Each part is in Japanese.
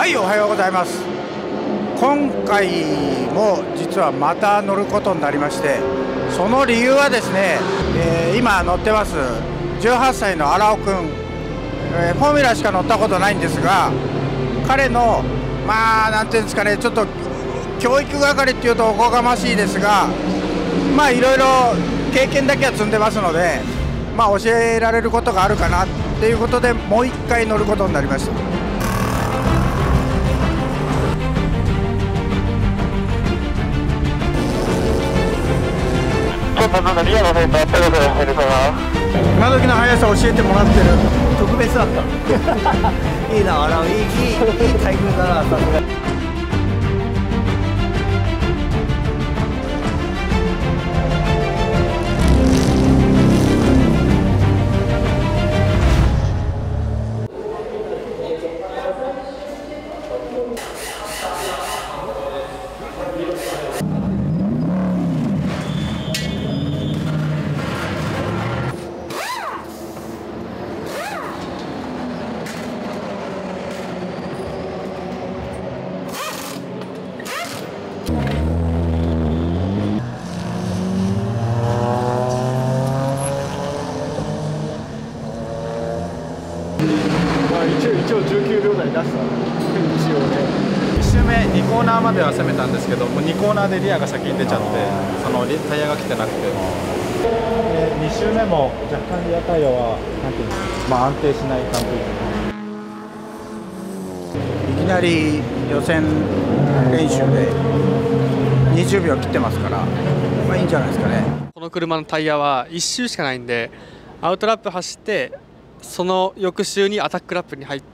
はい、おはようございます。今回も実はまた乗ることになりまして、その理由はですね、今乗ってます18歳の荒尾くん、フォーミュラしか乗ったことないんですが、彼のなんていうんですかね、ちょっと教育係っていうとおこがましいですが、いろいろ経験だけは積んでますので、教えられることがあるかなっていうことで、もう1回乗ることになりました。今時の速さを教えてもらってる。 特別だったいいな、いいタイミングだな、さすが。 一応19秒台出した一応ね。 1周目2コーナーまでは攻めたんですけど、もう2コーナーでリアが先に出ちゃって、そのタイヤが来てなくて、2周目も若干リアタイヤはなんていうんですか、安定しない感じ。 いきなり予選練習で20秒切ってますから、いいんじゃないですかね。 この車のタイヤは1周しかないんで、アウトラップ走ってその翌週にアタックラップに入って、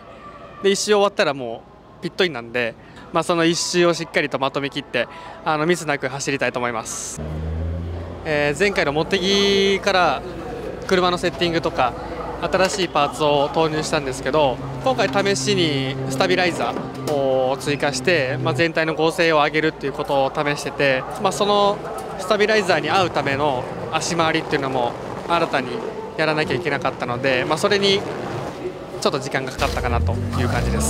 で1周終わったらもうピットインなんで、その1周をしっかりとまとめきってミスなく走りたいと思います。前回の茂木から車のセッティングとか新しいパーツを投入したんですけど、今回試しにスタビライザーを追加して、全体の合成を上げるっていうことを試してて、そのスタビライザーに合うための足回りっていうのも新たにやらなきゃいけなかったので、それにちょっと時間がかかったかなという感じです。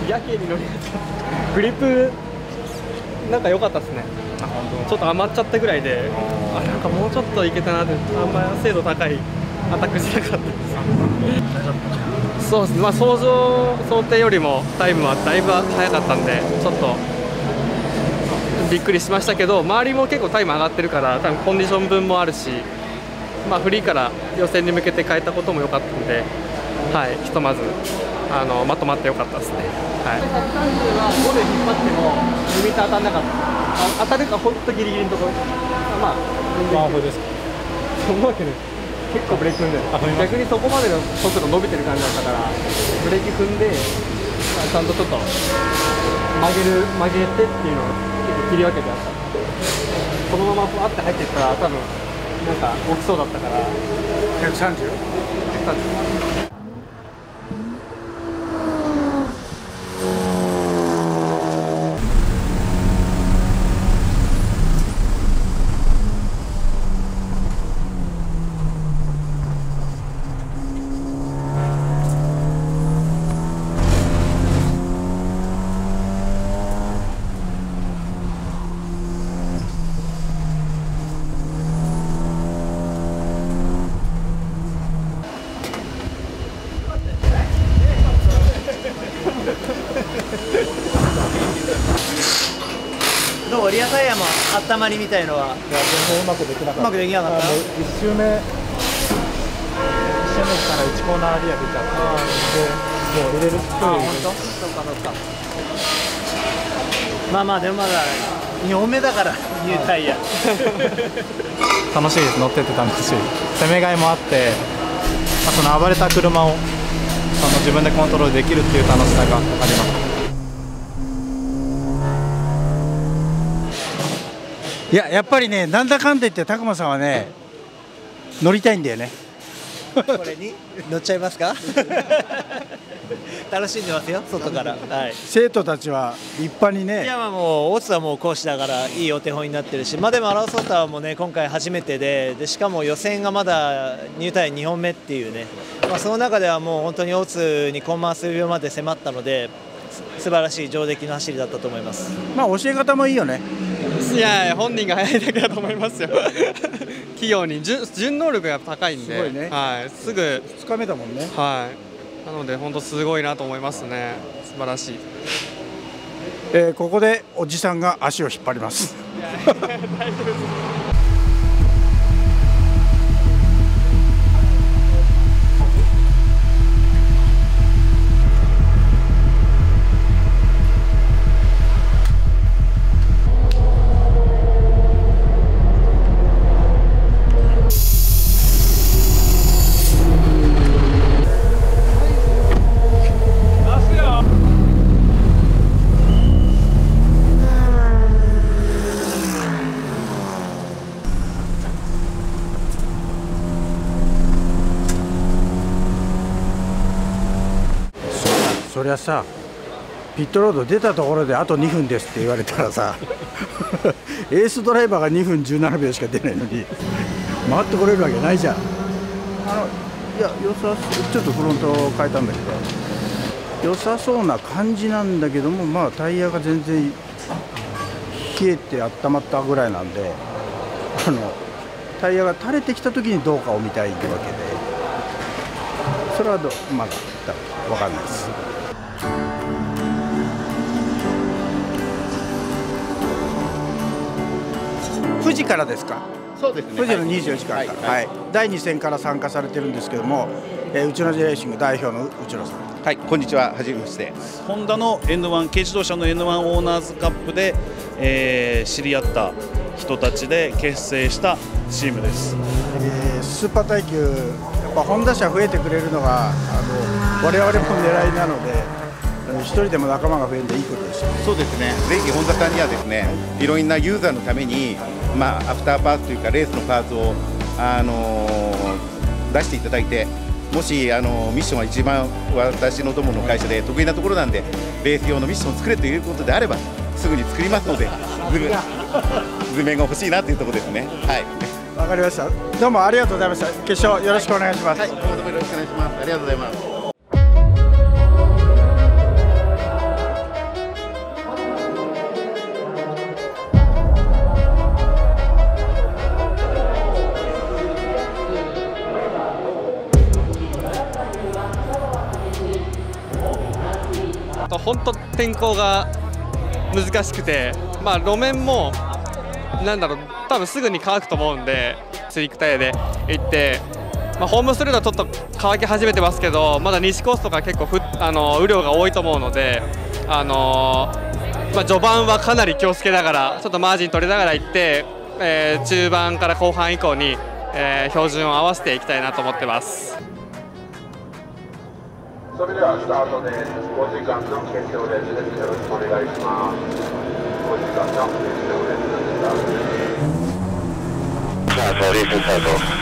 やけに乗りやすかった。グリップなんか良かったですね。ちょっと余っちゃったぐらいで、あ、なんかもうちょっといけたなって、あんま精度高いアタックしなかったです。そうですね、まあ、想定よりもタイムはだいぶ速かったんで、ちょっとびっくりしましたけど、周りも結構タイム上がってるから、多分コンディション分もあるし、まあ、フリーから予選に向けて変えたことも良かったので、はい、ひとまずまとまって良かったですね。はい、130は5で引っ張ってもリミッター当たらなかった。当たるか本当ギリギリのところ、まあワンオフですか。そんなわけで結構ブレーキ踏んで、逆にそこまでの速度伸びてる感じだったから、ブレーキ踏んでちゃんとちょっと曲げてっていうのを結構切り分けてあった。このままふわって入っていったら多分なんか大きそうだったから。130？ 130。 どうリアタイヤも温まりみたいのは。いや、 全然うまくできなかった。 うまくできなかった。 1周目から1コーナーリア出ちゃって、もう入れるスピード。 本当？そうかそうか。まあまあでもまだ2本目だからニュータイヤ。 楽しいです。乗ってて楽しい。攻めがいもあって、その暴れた車を自分でコントロールできるっていう楽しさがあります。 いや、やっぱりね、なんだかんだ言って拓磨さんはね、乗りたいんだよね。 これに乗っちゃいますか？楽しんでますよ、外から。はい、 生徒たちは立派にね。 いや、まあもう大津はもう講師だからいいお手本になってるし、まあでもアラウソーターもね今回初めてで、しかも予選がまだ入隊2本目っていうね、まあ、その中ではもう本当に大津にコンマ数秒まで迫ったので、素晴らしい上出来の走りだったと思います。 まあ教え方もいいよね。 いや本人が速いだけだと思いますよ。器用に順応力が高いんで、 すごいね。 はい、すぐ 2日目だもんね。 はい、なので本当すごいなと思いますね。素晴らしい。 ここでおじさんが足を引っ張ります。 大丈夫です。 そりゃさ、ピットロード出たところであと2分ですって言われたらさエースドライバーが2分17秒しか出ないのに回ってこれるわけないじゃん。いや、良さちょっとフロントを変えたんだけど良さそうな感じなんだけども、まあタイヤが全然冷えて温まったぐらいなんで、タイヤが垂れてきた時にどうかを見たいわけで、それはまだ分かんないです。富士からですか？ そうですね。 富士の24時間から、はい、第2戦から参加されてるんですけども、内野レーシング代表の内野さん。 はい、こんにちは。はじめまして。ホンダの N1 軽自動車の N1 オーナーズカップで、知り合った人たちで結成したチームです。 スーパー耐久、やっぱホンダ車増えてくれるのが我々も狙いなので。一人でも仲間が増えるんでいいことですよ。 そうですね。ぜひ本田さんにはですね、いろんなユーザーのために、アフターパーツというかレースのパーツを、出していただいて、もしミッションは一番私のどもの会社で得意なところなんで、レース用のミッションを作れということであればすぐに作りますので、図面が欲しいなというところですね。はい。 わかりました。どうもありがとうございました。決勝よろしくお願いします。 はい。どうもよろしくお願いします。ありがとうございます。 あと本当天候が難しくて、まあ、路面もなんだろう、多分すぐに乾くと思うんで、スリックタイヤで行って、まあ、ホームストレートはちょっと乾き始めてますけど、まだ西コースとか結構雨量が多いと思うので、まあ、序盤はかなり気をつけながら、ちょっとマージン取りながら行って、中盤から後半以降に、標準を合わせていきたいなと思ってます。 それではスタートです。5時間の決勝列です。よろしくお願いします。5時間の決勝列スタートです。さあ、レーススタート。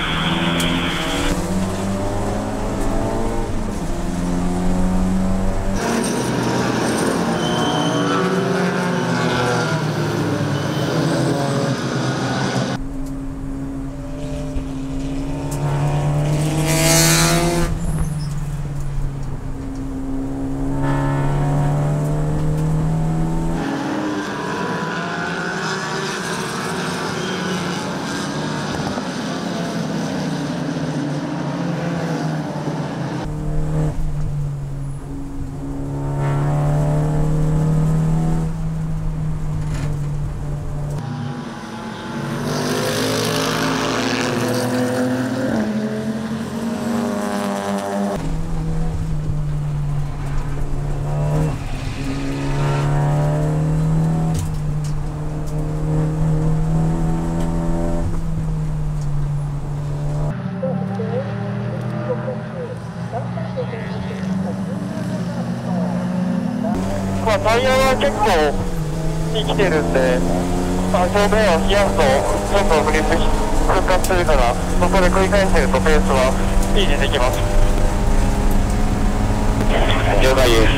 タイヤは結構生きてるんで、表面を冷やすとどんどんグリップ復活するから、そこで繰り返してるとペースは維持できます。了解です。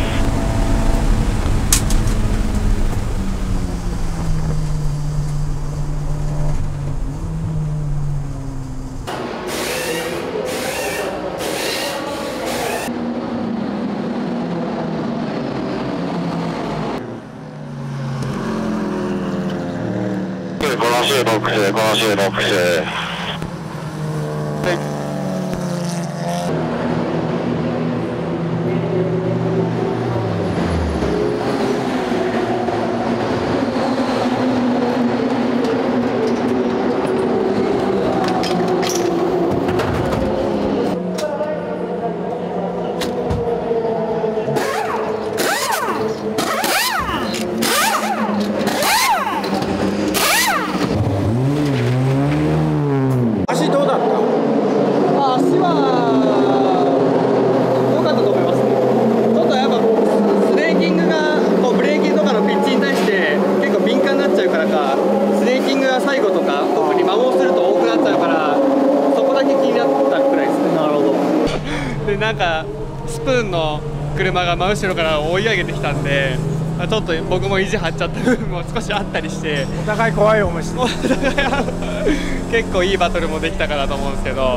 このシューボックス、このシューボックス。はい。 足どうだった？ 足は良かったと思いますね。ちょっとやっぱスレーキングがこうブレーキとかのピッチに対して結構敏感になっちゃうからか、スレーキングが最後とか特に摩耗すると多くなっちゃうから、そこだけ気になったくらいですね。なるほど。でなんかスプーンの車が真後ろから追い上げてきたんで、ちょっと僕も意地張っちゃった部分も少しあったりして、 お互い怖い思いして結構いいバトルもできたかなと思うんですけど。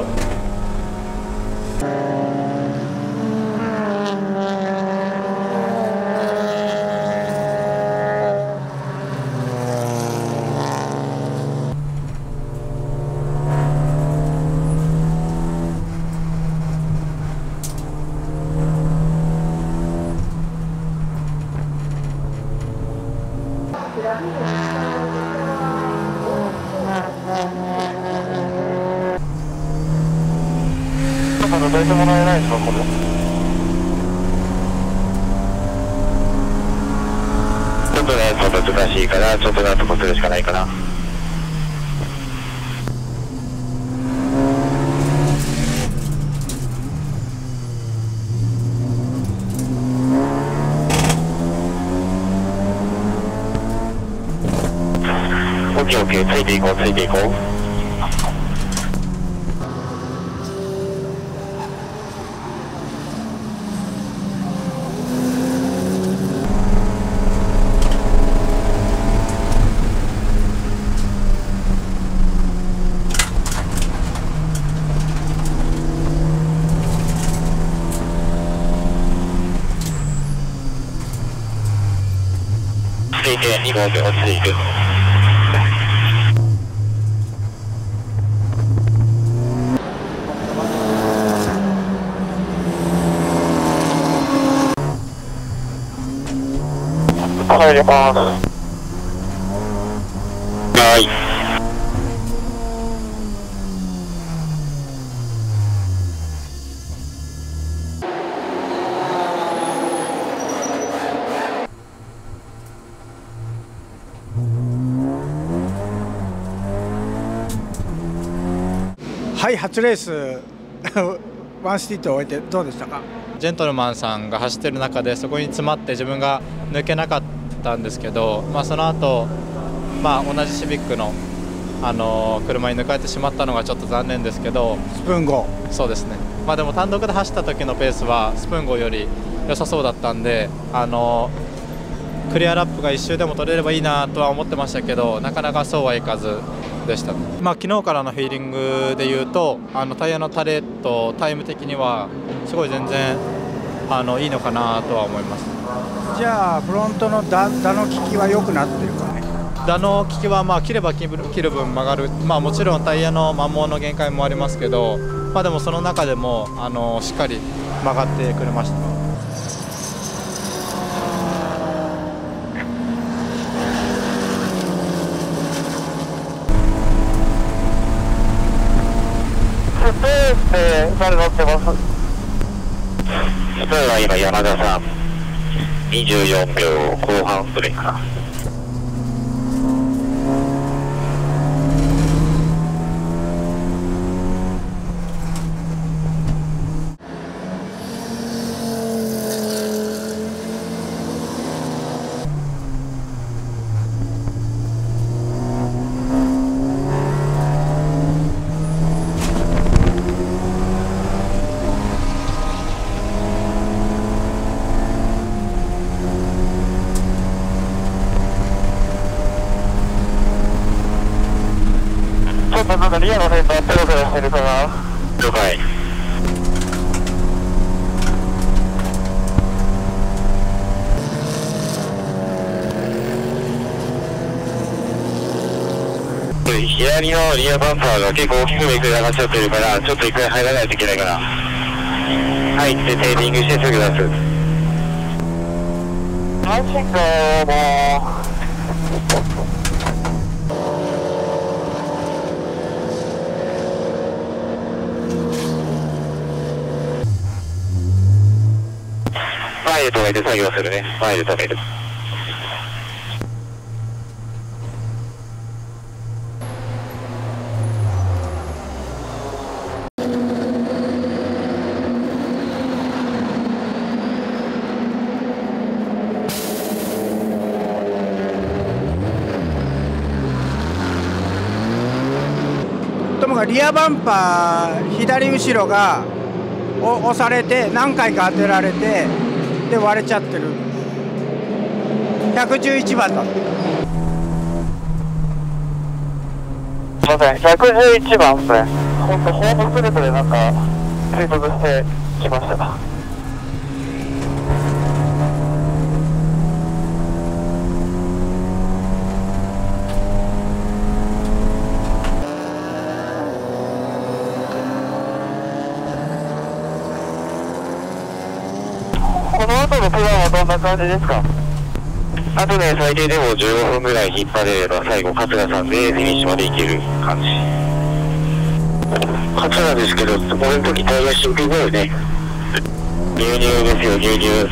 どいてもらえないですか、これ。ちょっとね、難しいから、ちょっとなんとかするしかないかな。オッケーオッケー、ついていこう、ついていこう。ついて2号で落ち着いて。 入ります。はい。 はい、初レースワンシティと終えてどうでしたか？ ジェントルマンさんが走ってる中でそこに詰まって自分が抜けなかったんですけど、その後、同じシビックの、車に抜かれてしまったのがちょっと残念ですけど、 スプーン号、 そうですね、でも単独で走った時のペースはスプーン号より良さそうだったんで、クリアラップが1周でも取れればいいなとは思ってましたけど、なかなかそうはいかずでした。昨日からのフィーリングでいうと、タイヤの垂れとタイム的にはすごい全然いいのかなとは思います。 じゃあフロントのダの利きは良くなってるかね？ ダの利きは切れば切る分曲がる、もちろんタイヤの摩耗の限界もありますけど、でもその中でもしっかり曲がってくれました。 スペースで誰乗ってます？スペースは今山田さん24秒後半ストレートかな。ちょっとなんかリアのセンターペロペロしてるかな。了解。左のリアバンパーが結構大きくめくれ上がっちゃってるから、ちょっと一回入らないといけないから、入ってテーピングしてすぐ出す。マジかよ、もう。前で止めて作業するね。前で止める。 ともかくリアバンパー左後ろが押されて何回か当てられてで割れちゃってる。111番だ。 すいません、111番ですね。本当ホームストレートでなんか追突してきました。この後のプランはどんな感じですか？あとね、最低でも15分ぐらい引っ張れれば最後桂さんでフィニッシュまで行ける感じ。桂ですけど、俺の時タイヤ新品だよね。牛乳ですよ、牛乳。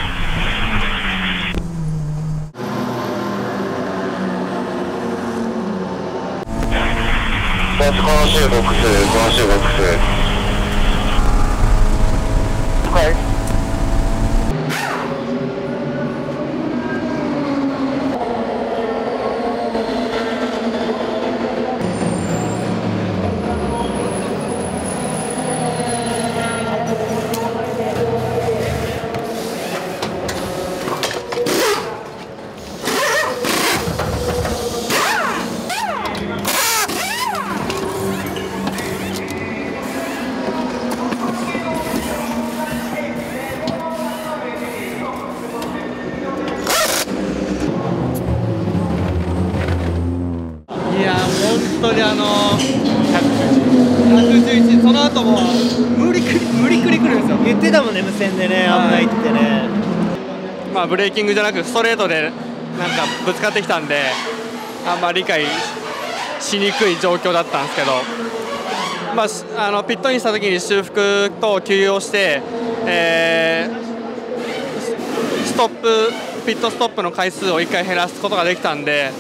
このシューボックス、このシューボックス。はい。 本当に111、その後も無理くり来るんですよ。 言ってたもんね、無線でね、危ないってね。 ブレーキングじゃなくストレートでなんかぶつかってきたんで、あんまり理解しにくい状況だったんですけど、ピットインした時に修復と給油をして、ピットストップの回数を1回減らすことができたんで。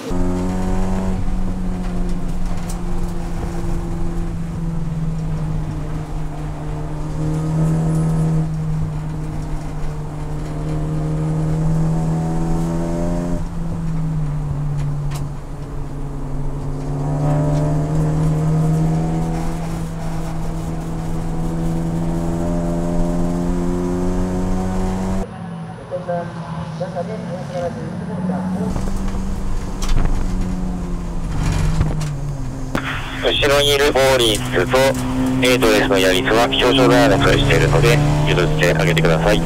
後ろにいるボーリーズとドレスのヤリスは表彰台争いしているので譲ってあげてください。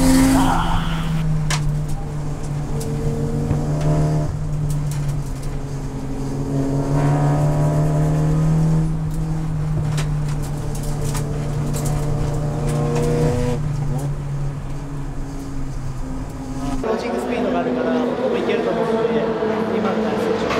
コーチングスピードがあるからここもいけると思うので今の選手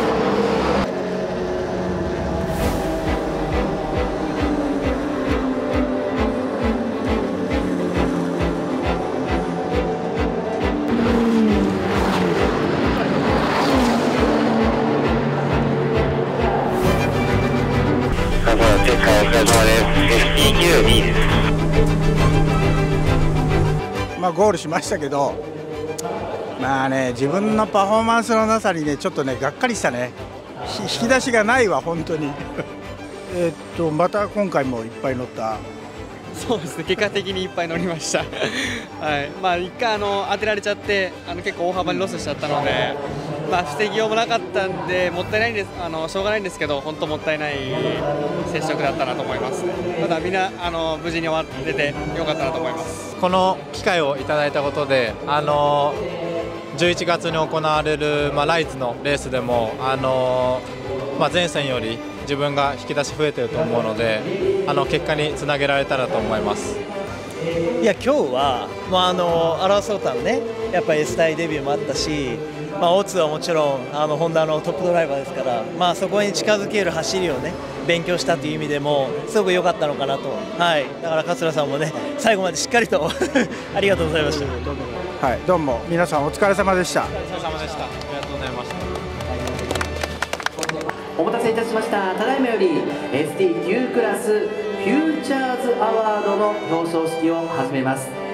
ゴールしましたけど、自分のパフォーマンスのなさにねちょっとねがっかりしたね。引き出しがないわ本当にまた今回もいっぱい乗った。 そうですね、結果的にいっぱい乗りましたはい、一回当てられちゃって結構大幅にロスしちゃったので、防ぎようもなかったんでもったいないんですしょうがないんですけど、本当もったいない接触だったなと思います。ただみんな無事に終われてよかったなと思います。 この機会をいただいたことで11月に行われる、ライズのレースでも前線より自分が引き出し増えていると思うので結果につなげられたらと思います。 いや今日は、アラーソータのねやっぱり S 隊デビューもあったし、オツはもちろんホンダのトップドライバーですから、そこに近づける走りをね勉強したという意味でもすごく良かったのかなと、だから桂さんもね最後までしっかりとありがとうございました。 はい、どうも皆さんお疲れ様でした。 お疲れ様でした。ありがとうございました。 お待たせいたしました。ただいまより ST9 クラスフューチャーズアワードの表彰式を始めます。